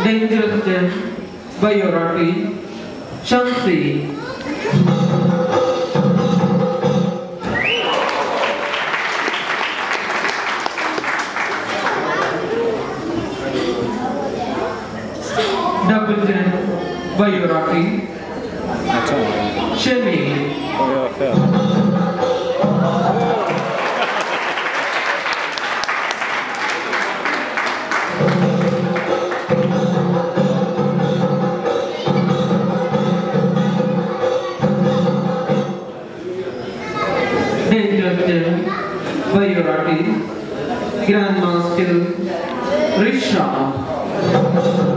Dangerous Gem by Yorati, Shamsi. Double Gem by Yorati, Shemi. Dangerous Gem by Yorati, Grandmaster Rishabh.